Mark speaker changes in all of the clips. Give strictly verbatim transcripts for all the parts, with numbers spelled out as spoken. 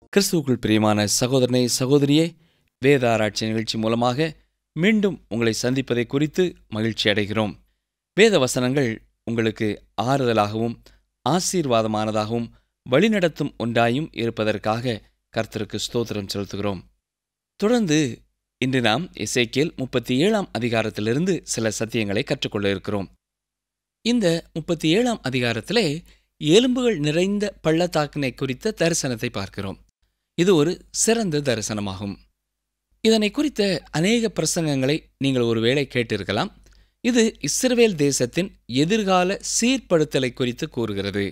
Speaker 1: கிறிஸ்துவுக்குள் பிரியமான சகோதரனே சகோதரியே, வேத ஆராய்ச்சி நிகழ்ச்சி மூலமாக மீண்டும் உங்களை சந்திப்பதை குறித்து மகிழ்ச்சி அடைகிறோம். வேத வசனங்கள் உங்களுக்கு ஆறுதலாகவும் ஆசீர்வாதமானதாகவும் வழிநடத்தும் ஒன்றாயும் இருப்பதற்காக கர்த்தருக்கு ஸ்தோத்திரம் செலுத்துகிறோம். தொடர்ந்து இன்று நாம் எசேக்கியேல் முப்பத்தி ஏழாம் அதிகாரத்திலிருந்து சில சத்தியங்களை கற்றுக்கொள்ள இருக்கிறோம். இந்த முப்பத்தி ஏழாம் அதிகாரத்திலே எலும்புகள் நிறைந்த பள்ளத்தாக்கினை குறித்த தரிசனத்தை பார்க்கிறோம். இது ஒரு சிறந்த தரிசனமாகும். இதனை குறித்த அநேக பிரசங்கங்களை நீங்கள் ஒருவேளை கேட்டிருக்கலாம். இது இஸ்ரவேல் தேசத்தின் எதிர்கால சீர்படுத்தலை குறித்து கூறுகிறது.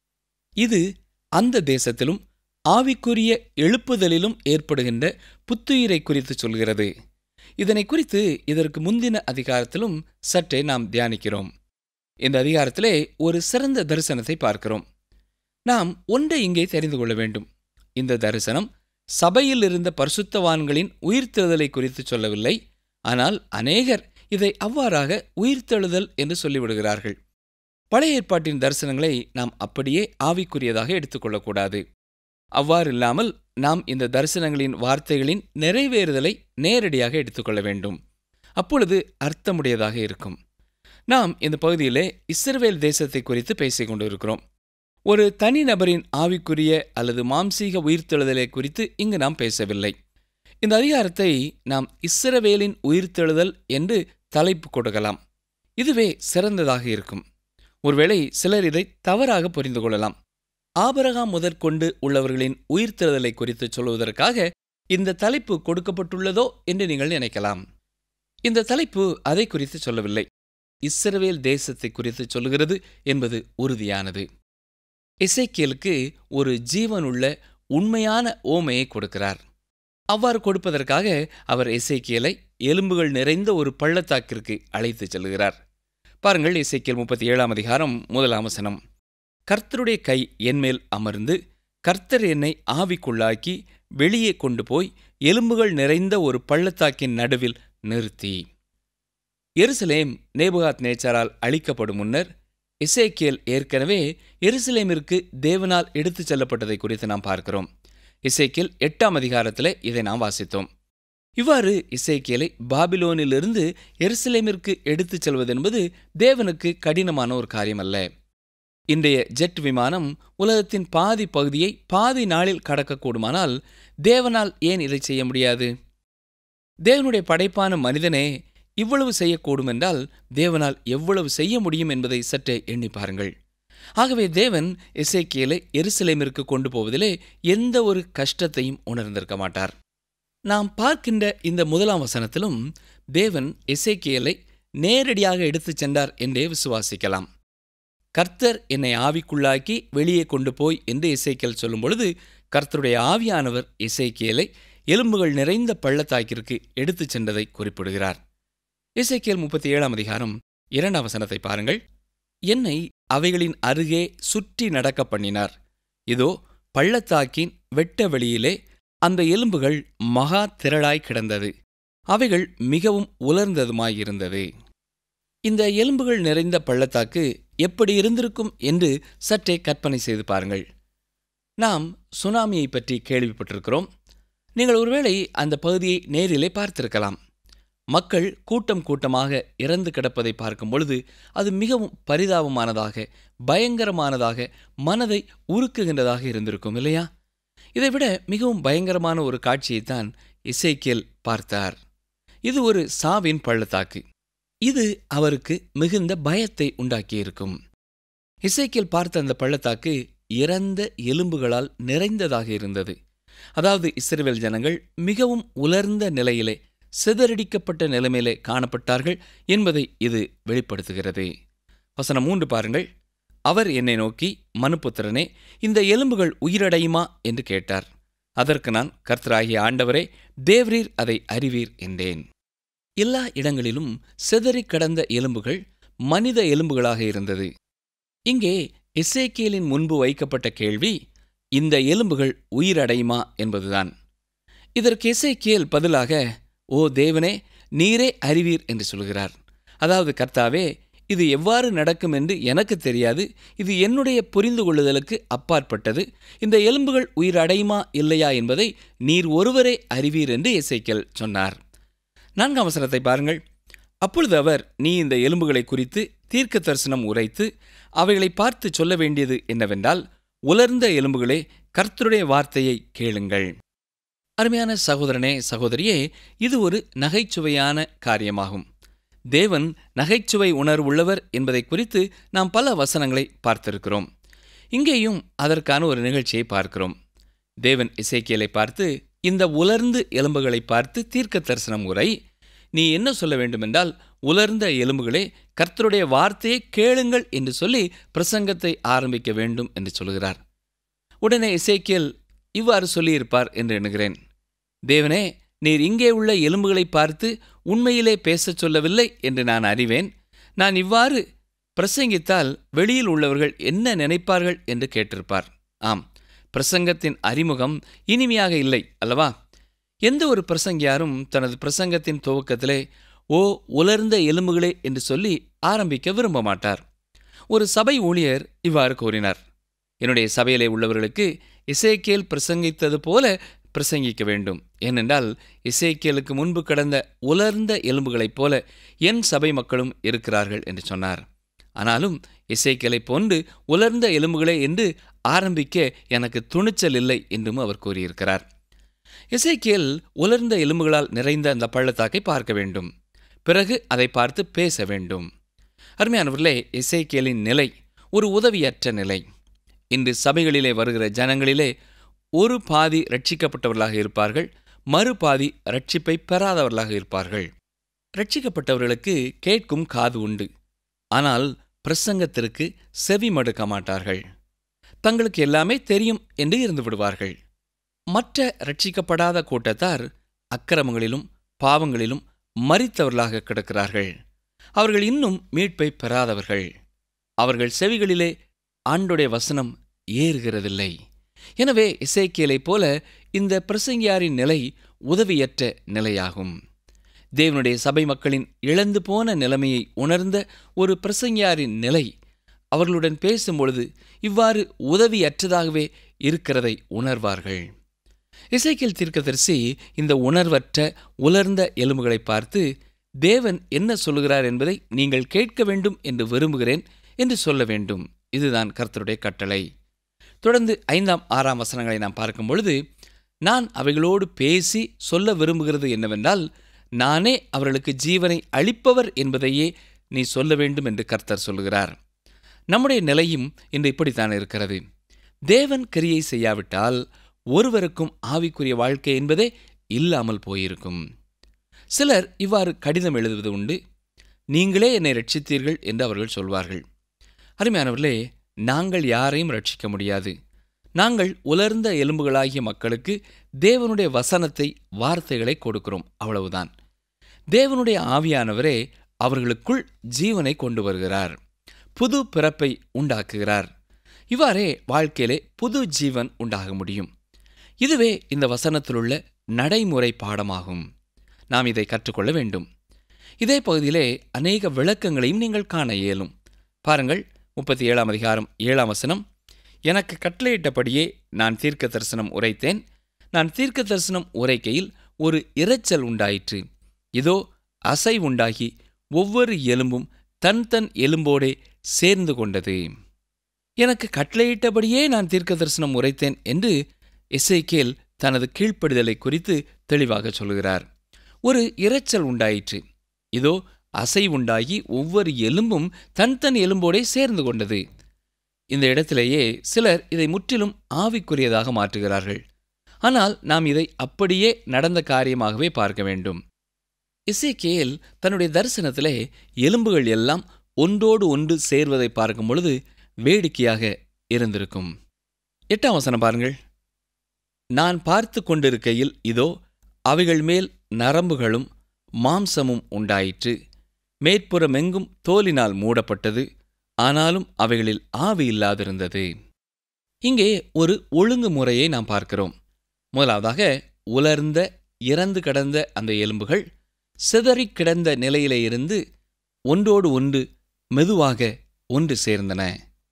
Speaker 1: இது அந்த தேசத்திலும் ஆவிக்குரிய எழுப்புதலிலும் ஏற்படுகின்ற புத்துயிரை குறித்து சொல்கிறது. இதனை குறித்து இதற்கு முந்தின அதிகாரத்திலும் சற்றே நாம் தியானிக்கிறோம். இந்த அதிகாரத்திலே ஒரு சிறந்த தரிசனத்தை பார்க்கிறோம். நாம் ஒன்றை இங்கே தெரிந்து கொள்ள வேண்டும். இந்த தரிசனம் சபையில் இருந்த பரிசுத்தவான்களின் உயிர்த்தெழுதலை குறித்து சொல்லவில்லை. ஆனால் அநேகர் இதை அவ்வாறாக உயிர்த்தெழுதல் என்று சொல்லிவிடுகிறார்கள். பழைய ஏற்பாட்டின் தரிசனங்களை நாம் அப்படியே ஆவிக்குரியதாக எடுத்துக்கொள்ளக்கூடாது. அவ்வாறில்லாமல் நாம் இந்த தரிசனங்களின் வார்த்தைகளின் நிறைவேறுதலை நேரடியாக எடுத்துக்கொள்ள வேண்டும். அப்பொழுது அர்த்தமுடையதாக இருக்கும். நாம் இந்த பகுதியிலே இஸ்ரவேல் தேசத்தை குறித்து பேசிக் கொண்டிருக்கிறோம். ஒரு தனிநபரின் ஆவிக்குரிய அல்லது மாம்சீக உயிர்த்தெழுதலை குறித்து இங்கு நாம் பேசவில்லை. இந்த அதிகாரத்தை நாம் இஸ்ரவேலின் உயிர்த்தெழுதல் என்று தலைப்பு கொடுக்கலாம். இதுவே சிறந்ததாக இருக்கும். ஒருவேளை சிலர் இதை தவறாக புரிந்து கொள்ளலாம். ஆபிரகாம் முதற்கொண்டு உள்ளவர்களின் உயிர்த்தெழுதலை குறித்து சொல்வதற்காக இந்த தலைப்பு கொடுக்கப்பட்டுள்ளதோ என்று நீங்கள் நினைக்கலாம். இந்த தலைப்பு அதை குறித்து சொல்லவில்லை. இஸ்ரவேல் தேசத்தை குறித்து சொல்லுகிறது என்பது உறுதியானது. எசேக்கியேலுக்கு ஒரு ஜீவனுள்ள உண்மையான ஓமையை கொடுக்கிறார். அவ்வாறு கொடுப்பதற்காக அவர் எசேக்கியேலை எலும்புகள் நிறைந்த ஒரு பள்ளத்தாக்கிற்கு அழைத்துச் செல்கிறார். பாருங்கள், எசேக்கியேல் முப்பத்தி ஏழாம் அதிகாரம் முதலாம் வசனம். கர்த்தருடைய கை என்மேல் அமர்ந்து கர்த்தர் என்னை ஆவிக்குள்ளாக்கி வெளியே கொண்டு போய் எலும்புகள் நிறைந்த ஒரு பள்ளத்தாக்கின் நடுவில் நிறுத்தி. எருசலேம் நேபுகாத் நேச்சாரால் அழிக்கப்படும் முன்னர் எசேக்கியேல் ஏற்கனவே எருசலேமிற்கு தேவனால் எடுத்துச் செல்லப்பட்டதை குறித்து நாம் பார்க்கிறோம். எசேக்கியேல் எட்டாம் அதிகாரத்தில் இதை நாம் வாசித்தோம். இவ்வாறு எசேக்கியேலை பாபிலோனிலிருந்து எருசலேமிற்கு எடுத்துச் செல்வதென்பது தேவனுக்கு கடினமான ஒரு காரியம் அல்ல. இன்றைய ஜெட் விமானம் உலகத்தின் பாதி பகுதியை பாதி நாளில் கடக்கக்கூடுமானால் தேவனால் ஏன் இதை செய்ய முடியாது? தேவனுடைய படைப்பான மனிதனே இவ்வளவு செய்யக்கூடும் என்றால் தேவனால் எவ்வளவு செய்ய முடியும் என்பதை சற்றே எண்ணி பாருங்கள். ஆகவே தேவன் எசேக்கியேலை எருசலேமிற்கு கொண்டு போவதிலே எந்த ஒரு கஷ்டத்தையும் உணர்ந்திருக்க மாட்டார். நாம் பார்க்கின்ற இந்த முதலாம் வசனத்திலும் தேவன் எசேக்கியேலை நேரடியாக எடுத்துச் சென்றார் என்றே விசுவாசிக்கலாம். கர்த்தர் என்னை ஆவிக்குள்ளாக்கி வெளியே கொண்டு போய் என்று எசேக்கியேல் சொல்லும் பொழுது கர்த்தருடைய ஆவியானவர் எசேக்கியேலை எலும்புகள் நிறைந்த பள்ளத்தாக்கிற்கு எடுத்துச் சென்றதை குறிப்பிடுகிறார். எசேக்கியேல் முப்பத்தி ஏழாம் அதிகாரம் இரண்டாம் வசனத்தை பாருங்கள். என்னை அவைகளின் அருகே சுற்றி நடக்க பண்ணினார். இதோ பள்ளத்தாக்கின் வெட்ட வெளியிலே அந்த எலும்புகள் மகா திரளாய் கிடந்தது. அவைகள் மிகவும் உலர்ந்ததுமாயிருந்தது. இந்த எலும்புகள் நிறைந்த பள்ளத்தாக்கு எப்படி இருந்திருக்கும் என்று சற்றே கற்பனை செய்து பாருங்கள். நாம் சுனாமியை பற்றி கேள்விப்பட்டிருக்கிறோம். நீங்கள் ஒருவேளை அந்த பகுதியை நேரிலே பார்த்திருக்கலாம். மக்கள் கூட்டம் கூட்டமாக இறந்து கிடப்பதை பார்க்கும் பொழுது அது மிகவும் பரிதாபமானதாக, பயங்கரமானதாக, மனதை உருக்குகின்றதாக இருந்திருக்கும் இல்லையா? இதைவிட மிகவும் பயங்கரமான ஒரு காட்சியைத்தான் எசேக்கியேல் பார்த்தார். இது ஒரு சாவின் பள்ளத்தாக்கு. இது அவருக்கு மிகுந்த பயத்தை உண்டாக்கியிருக்கும். எசேக்கியேல் பார்த்த அந்த பள்ளத்தாக்கு இறந்த எலும்புகளால் நிறைந்ததாக இருந்தது. அதாவது இஸ்ரவேல் ஜனங்கள் மிகவும் உலர்ந்த நிலையிலே, சிதறடிக்கப்பட்ட நிலைமையிலே காணப்பட்டார்கள் என்பதை இது வெளிப்படுத்துகிறது. வசனம் மூன்று பாருங்கள். அவர் என்னை நோக்கி, மனுபுத்திரனே, இந்த எலும்புகள் உயிரடையுமா என்று கேட்டார். அதற்கு நான், கர்த்தராகிய ஆண்டவரே, தேவரீர் அதை அறிவீர் என்றேன். எல்லா இடங்களிலும் சிதறி கடந்த எலும்புகள் மனித எலும்புகளாக இருந்தது. இங்கே எசேக்கியேலின் முன்பு வைக்கப்பட்ட கேள்வி, இந்த எலும்புகள் உயிரடையுமா என்பதுதான். இதற்கு எசேக்கியேல் பதிலாக, ஓ தேவனே, நீரே அறிவீர் என்று சொல்கிறார். அதாவது, கர்த்தாவே, இது எவ்வாறு நடக்கும் என்று எனக்கு தெரியாது. இது என்னுடைய புரிந்து கொள்ளுதலுக்கு அப்பாற்பட்டது. இந்த எலும்புகள் உயிரடையுமா இல்லையா என்பதை நீர் ஒருவரே அறிவீர் என்று எசேக்கியேல் சொன்னார். நான்காம் வசனத்தை பாருங்கள். அப்பொழுது அவர், நீ இந்த எலும்புகளை குறித்து தீர்க்க தரிசனம் உரைத்து அவைகளை பார்த்து சொல்ல வேண்டியது என்னவென்றால், உலர்ந்த எலும்புகளே, கர்த்தருடைய வார்த்தையை கேளுங்கள். அருமையான சகோதரனே, சகோதரியே, இது ஒரு நகைச்சுவையான காரியமாகும். தேவன் நகைச்சுவை உணர்வுள்ளவர் என்பதை குறித்து நாம் பல வசனங்களை பார்த்திருக்கிறோம். இங்கேயும் அதற்கான ஒரு நிகழ்ச்சியை பார்க்கிறோம். தேவன் எசேக்கியேலை பார்த்து, இந்த உலர்ந்து எலும்புகளை பார்த்து தீர்க்க தரிசனம் உரை, நீ என்ன சொல்ல வேண்டுமென்றால், உலர்ந்த எலும்புகளே, கர்த்தருடைய வார்த்தையை கேளுங்கள் என்று சொல்லி பிரசங்கத்தை ஆரம்பிக்க வேண்டும் என்று சொல்கிறார். உடனே எசேக்கியேல் இவ்வாறு சொல்லியிருப்பார் என்று எண்ணுகிறேன். தேவனே, நீர் இங்கே உள்ள எலும்புகளை பார்த்து உண்மையிலே பேசச் சொல்லவில்லை என்று நான் அறிவேன். நான் இவ்வாறு பிரசங்கித்தால் வெளியில் உள்ளவர்கள் என்ன நினைப்பார்கள் என்று கேட்டிருப்பார். ஆம், பிரசங்கத்தின் அறிமுகம் இனிமையாக இல்லை அல்லவா? எந்த ஒரு பிரசங்கியாரும் தனது பிரசங்கத்தின் துவக்கத்திலே ஓ உலர்ந்த எலும்புகளே என்று சொல்லி ஆரம்பிக்க விரும்ப மாட்டார். ஒரு சபை ஊழியர் இவ்வாறு கூறினார், என்னுடைய சபையிலே உள்ளவர்களுக்கு எசேக்கியேல் பிரசங்கித்தது போல பிரசங்கிக்க வேண்டும். ஏனென்றால் எசேக்கியேலுக்கு முன்பு கடந்த உலர்ந்த எலும்புகளைப் போல என் சபை மக்களும் இருக்கிறார்கள் என்று சொன்னார். ஆனாலும் எசேக்கியேலைப் போன்று உலர்ந்த எலும்புகளே என்று ஆரம்பிக்க எனக்கு துணிச்சல் இல்லை என்றும் அவர் கூறியிருக்கிறார். எசேக்கியேல் உலர்ந்த எலும்புகளால் நிறைந்த அந்த பள்ளத்தாக்கை பார்க்க வேண்டும். பிறகு அதை பார்த்து பேச வேண்டும். அருமையானவர்களே, எசேக்கியேலின் நிலை ஒரு உதவியற்ற நிலை. இன்று சபைகளிலே வருகிற ஜனங்களிலே ஒரு பாதி ரட்சிக்கப்பட்டவர்களாக இருப்பார்கள், மறுபாதி ரட்சிப்பை பெறாதவர்களாக இருப்பார்கள். ரட்சிக்கப்பட்டவர்களுக்கு கேட்கும் காது உண்டு, ஆனால் பிரசங்கத்திற்கு செவி மடுக்க மாட்டார்கள். தங்களுக்கு எல்லாமே தெரியும் என்று இருந்து விடுவார்கள். மற்ற ரட்சிக்கப்படாத கூட்டத்தார் அக்கிரமங்களிலும் பாவங்களிலும் மரித்தவர்களாக கிடக்கிறார்கள். அவர்கள் இன்னும் மீட்பை பெறாதவர்கள். அவர்கள் செவிகளிலே ஆண்டோடைய வசனம் ஏறுகிறதில்லை. எனவே எசேக்கியேலைப் போல இந்த பிரசங்கியாரின் நிலை உதவியற்ற நிலையாகும். தேவனுடைய சபை மக்களின் இழந்து போன நிலைமையை உணர்ந்த ஒரு பிரசங்கியாரின் நிலை அவர்களுடன் பேசும்பொழுது இவ்வாறு உதவியற்றதாகவே இருக்கிறதை உணர்வார்கள். எசேக்கியேல் தீர்க்கதரிசி இந்த உணர்வற்ற உலர்ந்த எலும்புகளை பார்த்து, தேவன் என்ன சொல்லுகிறார் என்பதை நீங்கள் கேட்க வேண்டும் என்று விரும்புகிறேன் என்று சொல்ல வேண்டும். இதுதான் கர்த்தருடைய கட்டளை. தொடர்ந்து ஐந்தாம் ஆறாம் வசனங்களை நாம் பார்க்கும் பொழுது, நான் அவைகளோடு பேசி சொல்ல விரும்புகிறது என்னவென்றால், நானே அவர்களுக்கு ஜீவனை அளிப்பவர் என்பதையே நீ சொல்ல வேண்டும் என்று கர்த்தர் சொல்லுகிறார். நம்முடைய நிலையும் இன்று இப்படித்தான் இருக்கிறது. தேவன் கிரியை செய்யாவிட்டால் ஒருவருக்கும் ஆவிக்குரிய வாழ்க்கை என்பதே இல்லாமல் போயிருக்கும். சிலர் இவ்வாறு கடிதம் எழுதுவது உண்டு. நீங்களே என்னை ரட்சித்தீர்கள் என்று அவர்கள் சொல்வார்கள். அருமையானவர்களே, நாங்கள் யாரையும் ரட்சிக்க முடியாது. நாங்கள் உலர்ந்த எலும்புகளாகிய மக்களுக்கு தேவனுடைய வசனத்தை, வார்த்தைகளை கொடுக்கிறோம், அவ்வளவுதான். தேவனுடைய ஆவியானவரே அவர்களுக்குள் ஜீவனை கொண்டு வருகிறார், புது பிறப்பை உண்டாக்குகிறார். இவ்வாறே வாழ்க்கையிலே புது ஜீவன் உண்டாக முடியும். இதுவே இந்த வசனத்திலுள்ள நடைமுறை பாடமாகும். நாம் இதை கற்றுக்கொள்ள வேண்டும். இதே பகுதியிலே அநேக விளக்கங்களையும் நீங்கள் காண இயலும். பாருங்கள், முப்பத்தி ஏழாம் அதிகாரம் ஏழாம் வசனம். எனக்கு கட்டளையிட்டபடியே நான் தீர்க்க தரிசனம் உரைத்தேன். நான் தீர்க்க தரிசனம் உரைக்கையில் ஒரு இரைச்சல் உண்டாயிற்று. இதோ அசை உண்டாகி ஒவ்வொரு எலும்பும் தன் தன் எலும்போடே சேர்ந்து கொண்டது. எனக்கு கட்டளையிட்டபடியே நான் தீர்க்க தரிசனம் உரைத்தேன் என்று எசேக்கியேல் தனது கீழ்ப்படிதலை குறித்து தெளிவாக சொல்கிறார். ஒரு இரைச்சல் உண்டாயிற்று. இதோ அசை உண்டாகி ஒவ்வொரு எலும்பும் தன் தன் எலும்போடே சேர்ந்து கொண்டது. இந்த இடத்திலேயே சிலர் இதை முற்றிலும் ஆவிக்குரியதாக மாற்றுகிறார்கள். ஆனால் நாம் இதை அப்படியே நடந்த காரியமாகவே பார்க்க வேண்டும். எசேக்கியேல் தன்னுடைய தரிசனத்திலே எலும்புகள் எல்லாம் ஒன்றோடு ஒன்று சேர்வதை பார்க்கும் பொழுது வேடிக்கையாக இருந்திருக்கும். எட்டாம் வசனம் பாருங்கள். நான் பார்த்து கொண்டிருக்கையில் இதோ அவைகள் மேல் நரம்புகளும் மாம்சமும் உண்டாயிற்று. மேற்புறமெங்கும் தோலினால் மூடப்பட்டது, ஆனாலும் அவைகளில் ஆவி இல்லாதிருந்தது. இங்கே ஒரு ஒழுங்குமுறையை நாம் பார்க்கிறோம். முதலாவதாக, உலர்ந்த இறந்து கிடந்த அந்த எலும்புகள் சிதறி கிடந்த நிலையிலே இருந்து ஒன்றோடு ஒன்று மெதுவாக ஒன்று சேர்ந்தன.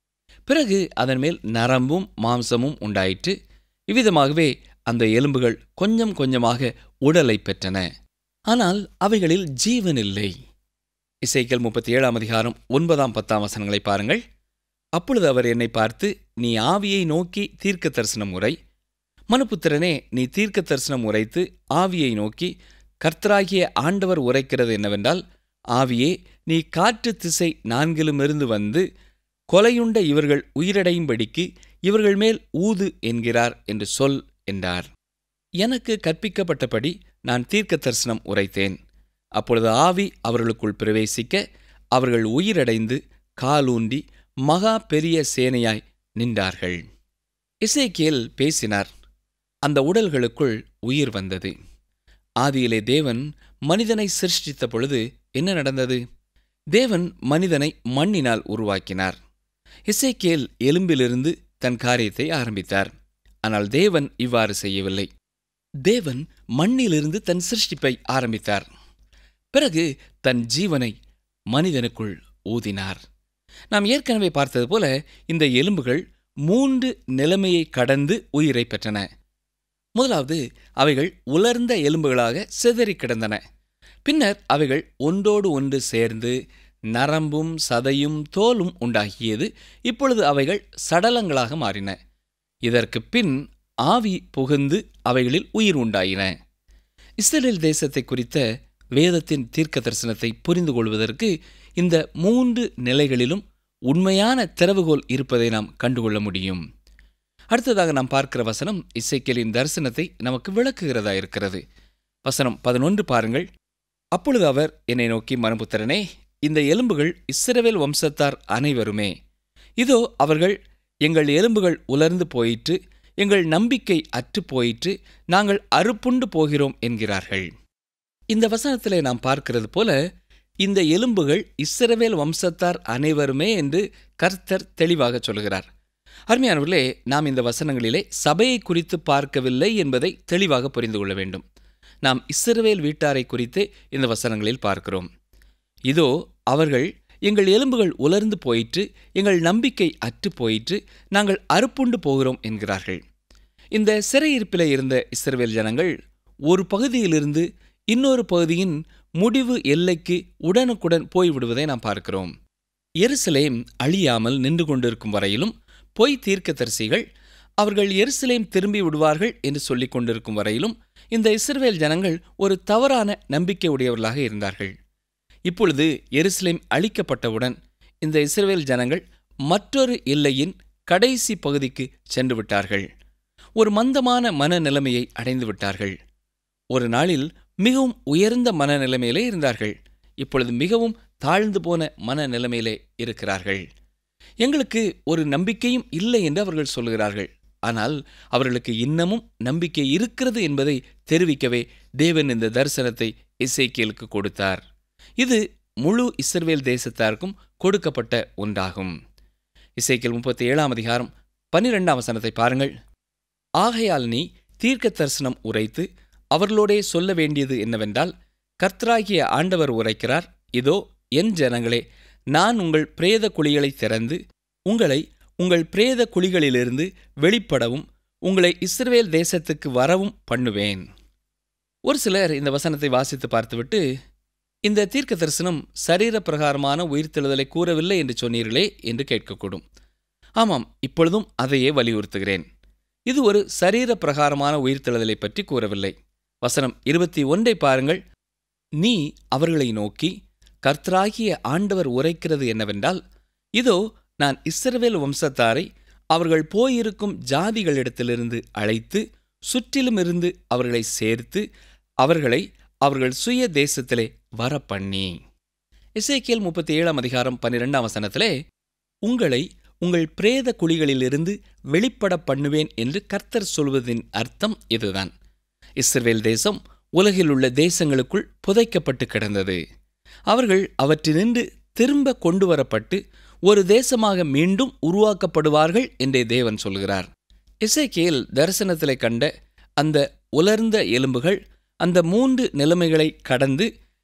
Speaker 1: பிறகு அதன் மேல் நரம்பும் மாம்சமும் உண்டாயிற்று. இவ்விதமாகவே அந்த எலும்புகள் கொஞ்சம் கொஞ்சமாக உடலை பெற்றன. ஆனால் அவைகளில் ஜீவன் இல்லை. எசேக்கியேல் முப்பத்தி ஏழாம் அதிகாரம் ஒன்பதாம் பத்தாம் வசனங்களை பாருங்கள். அப்பொழுது அவர் என்னை பார்த்து, நீ ஆவியை நோக்கி தீர்க்க தரிசனம் உரை. மனுபுத்திரனே, நீ தீர்க்க தரிசனம் உரைத்து ஆவியை நோக்கி, கர்த்தராகிய ஆண்டவர் உரைக்கிறது என்னவென்றால், ஆவியே, நீ காற்று திசை நான்கிலுமிருந்து வந்து கொலையுண்ட இவர்கள் உயிரடையும்படிக்கு இவர்கள் மேல் ஊது என்கிறார் என்று சொல் என்றார். எனக்கு கற்பிக்கப்பட்டபடி நான் தீர்க்க தரிசனம் உரைத்தேன். அப்பொழுது ஆவி அவர்களுக்குள் பிரவேசிக்க அவர்கள் உயிரடைந்து காலூன்றி மகா பெரிய சேனையாய் நின்றார்கள். எசேக்கியேல் பேசினார். அந்த உடல்களுக்குள் உயிர் வந்தது. ஆதியிலே தேவன் மனிதனை சிருஷ்டித்த பொழுது என்ன நடந்தது? தேவன் மனிதனை மண்ணினால் உருவாக்கினார். எசேக்கியேல் எலும்பிலிருந்து தன் காரியத்தை ஆரம்பித்தார். ஆனால் தேவன் இவ்வாறு செய்யவில்லை. தேவன் மண்ணிலிருந்து தன் சிருஷ்டிப்பை ஆரம்பித்தார். பிறகு தன் ஜீவனை மனிதனுக்குள் ஊதினார். நாம் ஏற்கனவே பார்த்தது போல இந்த எலும்புகள் மூன்று நிலைமையை கடந்து உயிரை பெற்றன. முதலாவது, அவைகள் உலர்ந்த எலும்புகளாக சிதறி கிடந்தன. பின்னர் அவைகள் ஒன்றோடு ஒன்று சேர்ந்து நரம்பும் சதையும் தோலும் உண்டாகியது. இப்பொழுது அவைகள் சடலங்களாக மாறின. இதற்கு பின் ஆவி புகுந்து அவைகளில் உயிர் உண்டாயின. இஸ்ரவேல் தேசத்தை குறித்த வேதத்தின் தீர்க்க தரிசனத்தை புரிந்து கொள்வதற்கு இந்த மூன்று நிலைகளிலும் உண்மையான திறவுகோல் இருப்பதை நாம் கண்டுகொள்ள முடியும். அடுத்ததாக நாம் பார்க்கிற வசனம் எசேக்கியேலின் தரிசனத்தை நமக்கு விளக்குகிறதா இருக்கிறது. வசனம் பதினொன்று பாருங்கள். அப்பொழுது அவர் என்னை நோக்கி, மனுபுத்திரனே, இந்த எலும்புகள் இஸ்ரவேல் வம்சத்தார் அனைவருமே. இதோ அவர்கள், எங்கள் எலும்புகள் உலர்ந்து போயிற்று, எங்கள் நம்பிக்கை அற்று போயிற்று, நாங்கள் அறுப்புண்டு போகிறோம் என்கிறார்கள். இந்த வசனத்திலே நாம் பார்க்கிறது போல இந்த எலும்புகள் இஸ்ரவேல் வம்சத்தார் அனைவருமே என்று கர்த்தர் தெளிவாக சொல்கிறார். அருமையானவர்களே, நாம் இந்த வசனங்களிலே சபையை குறித்து பார்க்கவில்லை என்பதை தெளிவாக புரிந்து கொள்ள வேண்டும். நாம் இஸ்ரவேல் வீட்டாரை குறித்து இந்த வசனங்களில் பார்க்கிறோம். இதோ அவர்கள், எங்கள் எலும்புகள் உலர்ந்து போயிற்று, எங்கள் நம்பிக்கை அற்று போயிற்று, நாங்கள் அறுப்புண்டு போகிறோம் என்கிறார்கள். இந்த சிறையிருப்பிலே இருந்த இஸ்ரவேல் ஜனங்கள் ஒரு பகுதியிலிருந்து இன்னொரு பகுதியின் முடிவு எல்லைக்கு உடனுக்குடன் போய்விடுவதை நாம் பார்க்கிறோம். எருசலேம் அழியாமல் நின்று கொண்டிருக்கும் வரையிலும் பொய் தீர்க்கதரிசிகள் அவர்கள் எருசலேம் திரும்பி விடுவார்கள் என்று சொல்லிக் கொண்டிருக்கும் வரையிலும் இந்த இஸ்ரவேல் ஜனங்கள் ஒரு தவறான நம்பிக்கை உடையவர்களாக இருந்தார்கள். இப்பொழுது எருசலேம் அழிக்கப்பட்டவுடன் இந்த இஸ்ரவேல் ஜனங்கள் மற்றொரு எல்லையின் கடைசி பகுதிக்கு சென்று விட்டார்கள். ஒரு மந்தமான மனநிலைமையை அடைந்து விட்டார்கள். ஒரு நாளில் மிகவும் உயர்ந்த மனநிலைமையிலே இருந்தார்கள். இப்பொழுது மிகவும் தாழ்ந்து போன மனநிலைமையிலே இருக்கிறார்கள். எங்களுக்கு ஒரு நம்பிக்கையும் இல்லை என்று அவர்கள் சொல்கிறார்கள். ஆனால் அவர்களுக்கு இன்னமும் நம்பிக்கை இருக்கிறது என்பதை தெரிவிக்கவே தேவன் இந்த தரிசனத்தை எசேக்கியேலுக்கு கொடுத்தார். இது முழு இஸ்ரவேல் தேசத்தாருக்கும் கொடுக்கப்பட்ட ஒன்றாகும். எசேக்கியேல் முப்பத்தி ஏழாம் அதிகாரம் பன்னிரெண்டாம் வசனத்தை பாருங்கள். ஆகையால் நீ தீர்க்க தரிசனம் உரைத்து அவர்களோடே சொல்ல வேண்டியது என்னவென்றால், கர்த்தராகிய ஆண்டவர் உரைக்கிறார், இதோ என் ஜனங்களே, நான் உங்கள் பிரேத குழிகளை திறந்து உங்களை உங்கள் பிரேத குழிகளிலிருந்து வெளிப்படவும் உங்களை இஸ்ரவேல் தேசத்துக்கு வரவும் பண்ணுவேன். ஒரு சிலர் இந்த வசனத்தை வாசித்து பார்த்துவிட்டு, இந்த தீர்க்க தரிசனம் சரீர பிரகாரமான உயிர்த்தெழுதலை கூறவில்லை என்று சொன்னீர்களே என்று கேட்கக்கூடும். ஆமாம், இப்பொழுதும் அதையே வலியுறுத்துகிறேன். இது ஒரு சரீர பிரகாரமான உயிர்த்தெழுதலை பற்றி கூறவில்லை. வசனம் இருபத்தி ஒன்றை பாருங்கள். நீ அவர்களை நோக்கி, கர்த்தராகிய ஆண்டவர் உரைக்கிறது என்னவென்றால், இதோ நான் இஸ்ரவேல் வம்சத்தாரை அவர்கள் போயிருக்கும் ஜாதிகளிடத்திலிருந்து அழைத்து சுற்றிலுமிருந்து அவர்களை சேர்த்து அவர்களை அவர்கள் சுய தேசத்திலே வரப்பண்ணி. எசேக்கியேல் முப்பத்தி ஏழாம் அதிகாரம் பன்னிரெண்டாம் வசனத்திலே, உங்களை உங்கள் பிரேத குழிகளிலிருந்து வெளிப்பட பண்ணுவேன் என்று கர்த்தர் சொல்வதின் அர்த்தம் இதுதான். இஸ்ரவேல் தேசம் உலகில் உள்ள தேசங்களுக்குள் புதைக்கப்பட்டு கிடந்தது. அவர்கள் அவற்றினின்று திரும்ப கொண்டு வரப்பட்டு ஒரு தேசமாக மீண்டும் உருவாக்கப்படுவார்கள் என்றே தேவன் சொல்கிறார். எசேக்கியேல் தரிசனத்திலே கண்ட அந்த உலர்ந்த எலும்புகள் அந்த மூன்று நிலைமைகளை கடந்து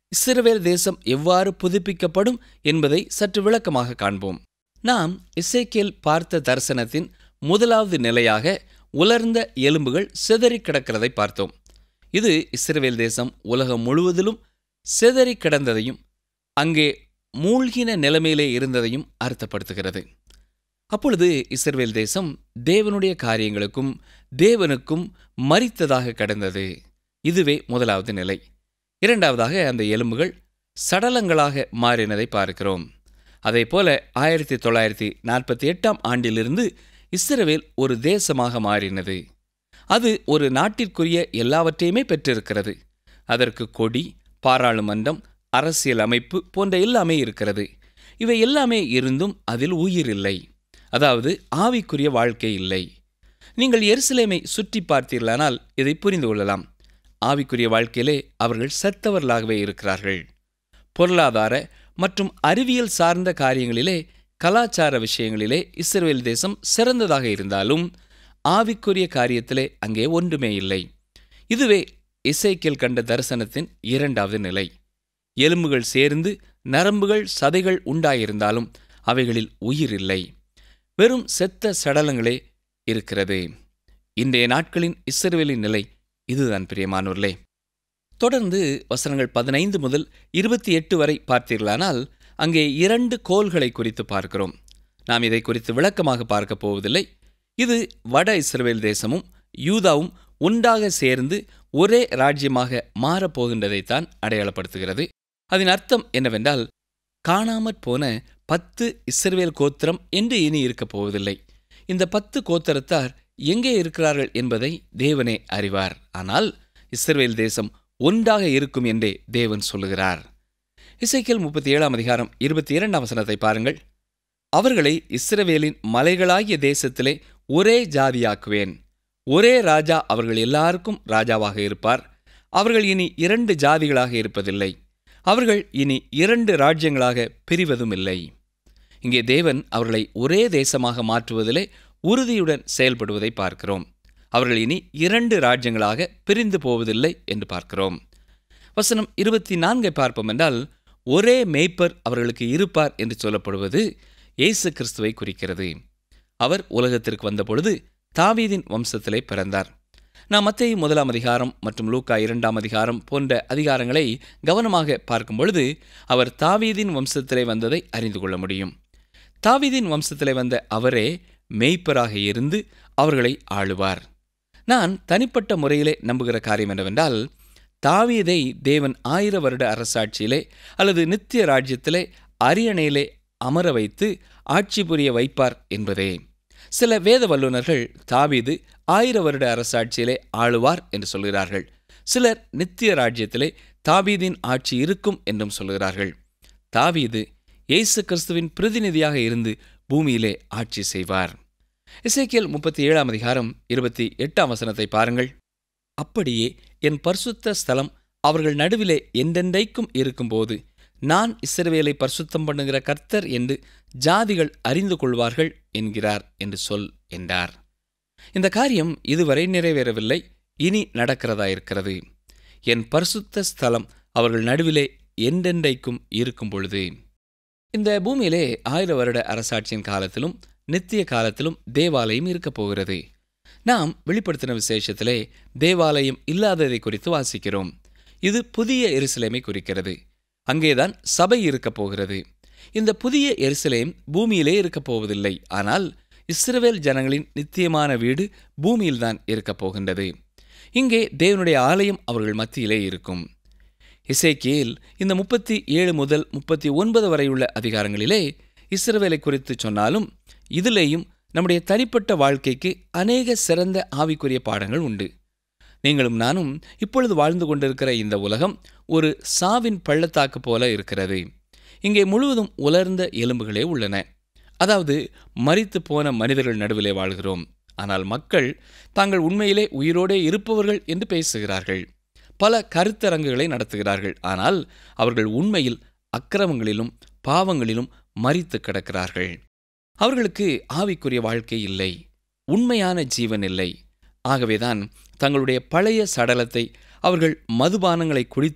Speaker 1: இஸ்ரவேல் தேசம் எவ்வாறு புதுப்பிக்கப்படும் என்பதை சற்று விளக்கமாக காண்போம். நாம் எசேக்கியேல் பார்த்த தரிசனத்தின் முதலாவது நிலையாக உலர்ந்த எலும்புகள் சிதறி கிடக்கிறதை பார்த்தோம். இது இஸ்ரவேல் தேசம் உலகம் முழுவதிலும் சிதறி கிடந்ததையும் அங்கே மூழ்கின நிலைமையிலே இருந்ததையும் அர்த்தப்படுத்துகிறது. அப்பொழுது இஸ்ரவேல் தேசம் தேவனுடைய காரியங்களுக்கும் தேவனுக்கும் மரித்ததாக கடந்தது. இதுவே முதலாவது நிலை. இரண்டாவதாக அந்த எலும்புகள் சடலங்களாக மாறினதை பார்க்கிறோம். அதே போல ஆயிரத்தி தொள்ளாயிரத்தி நாற்பத்தி எட்டாம் ஆண்டிலிருந்து இஸ்ரவேல் ஒரு தேசமாக மாறினது. அது ஒரு நாட்டிற்குரிய எல்லாவற்றையுமே பெற்றிருக்கிறது. அதற்கு கொடி, பாராளுமன்றம், அரசியல் அமைப்பு போன்ற எல்லாமே இருக்கிறது. இவை எல்லாமே இருந்தும் அதில் உயிர் இல்லை, அதாவது ஆவிக்குரிய வாழ்க்கை இல்லை. நீங்கள் எருசலேமை சுற்றி பார்த்தீர்களானால் இதை புரிந்து கொள்ளலாம். ஆவிக்குரிய வாழ்க்கையிலே அவர்கள் செத்தவர்களாகவே இருக்கிறார்கள். பொருளாதார மற்றும் அறிவியல் சார்ந்த காரியங்களிலே, கலாச்சார விஷயங்களிலே இஸ்ரவேல் தேசம் சிறந்ததாக இருந்தாலும் ஆவிக்குரிய காரியத்திலே அங்கே ஒன்றுமே இல்லை. இதுவே எசேக்கியேல் கண்ட தரிசனத்தின் இரண்டாவது நிலை. எலும்புகள் சேர்ந்து நரம்புகள், சதைகள் உண்டாயிருந்தாலும் அவைகளில் உயிர் இல்லை. வெறும் செத்த சடலங்களே இருக்கிறது. இன்றைய நாட்களின் இஸ்ரவேலின் நிலை இதுதான் பிரியமானோர்களே. தொடர்ந்து வசனங்கள் பதினைந்து முதல் இருபத்தி எட்டு வரை பார்த்தீர்களானால் அங்கே இரண்டு கோல்களை குறித்து பார்க்கிறோம். நாம் இதை குறித்து விளக்கமாக பார்க்க போவதில்லை. இது வட இஸ்ரவேல் தேசமும் யூதாவும் ஒன்றாக சேர்ந்து ஒரே ராஜ்யமாக மாறப்போகின்றதைத்தான் அடையாளப்படுத்துகிறது. அதன் அர்த்தம் என்னவென்றால், காணாமற் போன பத்து இஸ்ரவேல் கோத்திரம் என்று இனி இருக்கப் போவதில்லை. இந்த பத்து கோத்திரத்தார் எங்கே இருக்கிறார்கள் என்பதை தேவனே அறிவார். ஆனால் இஸ்ரவேல் தேசம் ஒன்றாக இருக்கும் என்றே தேவன் சொல்லுகிறார். எசேக்கியேல் முப்பத்தி ஏழாம் அதிகாரம் இருபத்தி இரண்டாம் வசனத்தை பாருங்கள். அவர்களை இஸ்ரவேலின் மலைகளாகிய தேசத்திலே ஒரே ஜாதியாக்குவேன். ஒரே ராஜா அவர்கள் எல்லாருக்கும் ராஜாவாக இருப்பார். அவர்கள் இனி இரண்டு ஜாதிகளாக இருப்பதில்லை. அவர்கள் இனி இரண்டு ராஜ்யங்களாக பிரிவதும் இல்லை. இங்கே தேவன் அவர்களை ஒரே தேசமாக மாற்றுவதிலே உறுதியுடன் செயல்படுவதை பார்க்கிறோம். அவர்கள் இனி இரண்டு ராஜ்யங்களாக பிரிந்து போவதில்லை என்று பார்க்கிறோம். வசனம் இருபத்தி நான்கை பார்ப்போம் என்றால், ஒரே மேய்ப்பர் அவர்களுக்கு இருப்பார் என்று சொல்லப்படுவது இயேசு கிறிஸ்துவை குறிக்கிறது. அவர் உலகத்திற்கு வந்தபொழுது தாவீதின் வம்சத்திலே பிறந்தார். நாம் மத்தேயு முதலாம் அதிகாரம் மற்றும் லூக்கா இரண்டாம் அதிகாரம் போன்ற அதிகாரங்களை கவனமாக பார்க்கும் பொழுது அவர் தாவீதின் வம்சத்திலே வந்ததை அறிந்து கொள்ள முடியும். தாவீதின் வம்சத்திலே வந்த அவரே மேய்ப்பராக இருந்து அவர்களை ஆளுவார். நான் தனிப்பட்ட முறையிலே நம்புகிற காரியம் என்னவென்றால், தாவீதை தேவன் ஆயிர வருட அரசாட்சியிலே அல்லது நித்திய ராஜ்யத்திலே அரியணையிலே அமர வைத்து ஆட்சி புரிய வைப்பார் என்பதே. சில வேத வல்லுநர்கள் தாவீது ஆயிர வருட அரசாட்சியிலே ஆளுவார் என்று சொல்கிறார்கள். சிலர் நித்திய ராஜ்யத்திலே தாவீதின் ஆட்சி இருக்கும் என்றும் சொல்கிறார்கள். தாவீது இயேசு கிறிஸ்துவின் பிரதிநிதியாக இருந்து பூமியிலே ஆட்சி செய்வார். எசேக்கியேல் முப்பத்தி ஏழாம் அதிகாரம் இருபத்தி எட்டாம் வசனத்தை பாருங்கள். அப்படியே என் பரிசுத்த ஸ்தலம் அவர்கள் நடுவிலே என்றென்றைக்கும் இருக்கும்போது நான் இஸ்ரவேலை பரிசுத்தம் பண்ணுகிற கர்த்தர் என்று ஜாதிகள் அறிந்து கொள்வார்கள் என்கிறார் என்று சொல் என்றார். இந்த காரியம் இதுவரை நிறைவேறவில்லை, இனி நடக்கிறதா இருக்கிறது. என் பரிசுத்த ஸ்தலம் அவர்கள் நடுவிலே என்றென்றைக்கும் இருக்கும் பொழுது. இந்த பூமியிலே ஆயிர வருட அரசாட்சியின் காலத்திலும் நித்திய காலத்திலும் தேவாலயம் இருக்கப் போகிறது. நாம் வெளிப்படுத்தின விசேஷத்திலே தேவாலயம் இல்லாததை குறித்து வாசிக்கிறோம். இது புதிய எருசலேமை குறிக்கிறது. அங்கேதான் சபை இருக்கப் போகிறது. இந்த புதிய எருசலேம் பூமியிலே இருக்கப் போவதில்லை. ஆனால் இஸ்ரவேல் ஜனங்களின் நித்தியமான வீடு பூமியில்தான் இருக்கப் போகின்றது. இங்கே தேவனுடைய ஆலயம் அவர்கள் மத்தியிலே இருக்கும். எசேக்கியேல் இந்த முப்பத்தி ஏழு முதல் முப்பத்தி ஒன்பது வரையுள்ள அதிகாரங்களிலே இஸ்ரவேலை குறித்து சொன்னாலும் இதிலேயும் நம்முடைய தனிப்பட்ட வாழ்க்கைக்கு அநேக சிறந்த ஆவிக்குரிய பாடங்கள் உண்டு. நீங்களும் நானும் இப்பொழுது வாழ்ந்து கொண்டிருக்கிற இந்த உலகம் ஒரு சாவின் பள்ளத்தாக்கு போல இருக்கிறது. இங்கே முழுவதும் உலர்ந்த எலும்புகளே உள்ளன. அதாவது மரித்து போன மனிதர்கள் நடுவிலே வாழ்கிறோம். ஆனால் மக்கள் தாங்கள் உண்மையிலே உயிரோடே இருப்பவர்கள் என்று பேசுகிறார்கள். பல கருத்தரங்குகளை நடத்துகிறார்கள். ஆனால் அவர்கள் உண்மையில் அக்கிரமங்களிலும் பாவங்களிலும் மரித்து கிடக்கிறார்கள். அவர்களுக்கு ஆவிக்குரிய வாழ்க்கை இல்லை, உண்மையான ஜீவன் இல்லை. ஆகவேதான் தங்களுடைய பழைய சடலத்தை அவர்கள் மதுபானங்களை குடித்து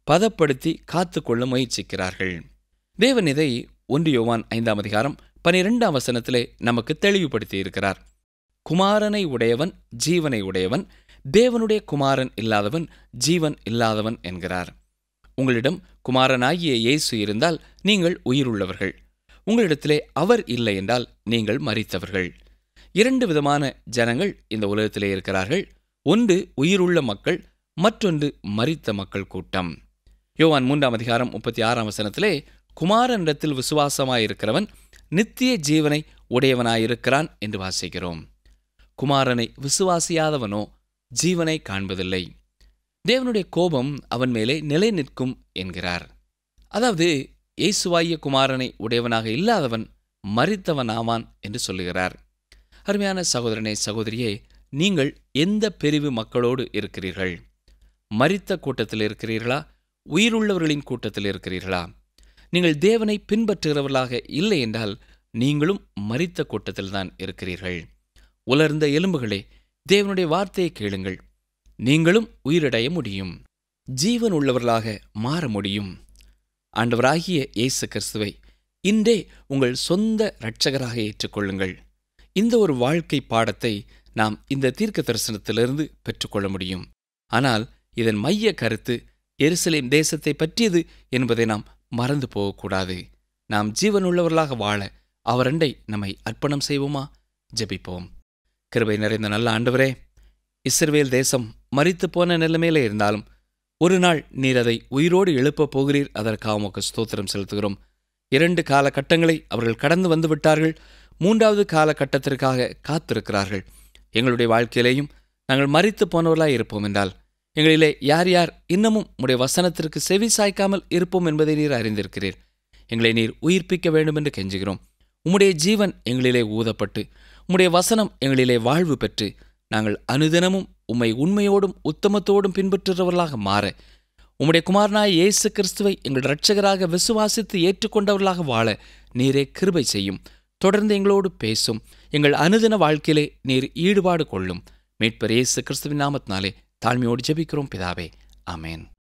Speaker 1: பதப்படுத்தி காத்துக்கொள்ள முயற்சிக்கிறார்கள். தேவன் இதை ஒன்று யோவான் ஐந்தாம் அதிகாரம் பனிரெண்டாம் வசனத்திலே நமக்கு தெளிவுபடுத்தி இருக்கிறார். குமாரனை உடையவன் ஜீவனை உடையவன், தேவனுடைய குமாரன் இல்லாதவன் ஜீவன் இல்லாதவன் என்கிறார். உங்களிடம் குமாரனாகிய இயேசு இருந்தால் நீங்கள் உயிருள்ளவர்கள். உங்களிடத்திலே அவர் இல்லை என்றால் நீங்கள் மரித்தவர்கள். இரண்டு விதமான ஜனங்கள் இந்த உலகத்திலே இருக்கிறார்கள். ஒன்று உயிருள்ள மக்கள், மற்றொன்று மரித்த மக்கள் கூட்டம். யோவான் மூன்றாம் அதிகாரம் முப்பத்தி ஆறாம் வசனத்திலே குமாரனிடத்தில் விசுவாசமாயிருக்கிறவன் நித்திய ஜீவனை உடையவனாயிருக்கிறான் என்று வாசிக்கிறோம். குமாரனை விசுவாசியாதவனோ ஜீவனை காண்பதில்லை. தேவனுடைய கோபம் அவன் மேலே நிலை நிற்கும் என்கிறார். அதாவது இயேசுவாகிய குமாரனை உடையவனாக இல்லாதவன் மரித்தவனாவான் என்று சொல்லுகிறார். அருமையான சகோதரனே, சகோதரியே, நீங்கள் எந்த பிரிவு மக்களோடு இருக்கிறீர்கள்? மரித்த கூட்டத்தில் இருக்கிறீர்களா? உயிருள்ளவர்களின் கூட்டத்தில் இருக்கிறீர்களா? நீங்கள் தேவனை பின்பற்றுகிறவர்களாக இல்லை என்றால் நீங்களும் மரித்த கூட்டத்தில்தான் இருக்கிறீர்கள். உலர்ந்த எலும்புகளே, தேவனுடைய வார்த்தையை கேளுங்கள். நீங்களும் உயிரடைய முடியும், ஜீவன் உள்ளவர்களாக மாற முடியும். ஆண்டவராகிய இயேசு கிறிஸ்துவை இன்றே உங்கள் சொந்த இரட்சகராக ஏற்றுக்கொள்ளுங்கள். இந்த ஒரு வாழ்க்கை பாடத்தை நாம் இந்த தீர்க்க தரிசனத்திலிருந்து பெற்றுக்கொள்ள முடியும். ஆனால் இதன் மைய கருத்து எருசலேம் தேசத்தை பற்றியது என்பதை நாம் மறந்து போகக்கூடாது. நாம் ஜீவனுள்ளவர்களாக வாழ அவரண்டை நம்மை அர்ப்பணம் செய்வோமா? ஜெபிப்போம். கிருபை நிறைந்த நல்ல ஆண்டவரே, இஸ்ரவேல் தேசம் மரித்து போன நிலைமையில இருந்தாலும் ஒரு நாள் நீர் அதை உயிரோடு எழுப்பப் போகிறீர். அதற்காக உமக்கு ஸ்தோத்திரம் செலுத்துகிறோம். இரண்டு காலகட்டங்களை அவர்கள் கடந்து வந்து விட்டார்கள். மூன்றாவது காலகட்டத்திற்காக காத்திருக்கிறார்கள். எங்களுடைய வாழ்க்கையிலேயும் நாங்கள் மரித்து போனவர்களாய் இருப்போம் என்றால் எங்களிலே யார் யார் இன்னமும் உம்முடைய வசனத்திற்கு செவி சாய்க்காமல் இருப்போம் என்பதை நீர் அறிந்திருக்கிறீர். எங்களை நீர் உயிர்ப்பிக்க வேண்டும் என்று கெஞ்சுகிறோம். உம்முடைய ஜீவன் எங்களிலே ஊதப்பட்டு உம்முடைய வசனம் எங்களிலே வாழ்வு பெற்று நாங்கள் அனுதினமும் உம்மை உண்மையோடும் உத்தமத்தோடும் பின்பற்றுகிறவர்களாக மாற உம்முடைய குமாரனாய் இயேசு கிறிஸ்துவை எங்கள் இரட்சகராக விசுவாசித்து ஏற்றுக்கொண்டவர்களாக வாழ நீரே கிருபை செய்யும். தொடர்ந்து எங்களோடு பேசும். எங்கள் அனுதின வாழ்க்கையிலே நீர் ஈடுபாடு கொள்ளும். மீட்பர் இயேசு கிறிஸ்துவின் நாமத்தினாலே தாழ்மையோடு ஜெபிக்கிறோம் பிதாவே, ஆமேன்.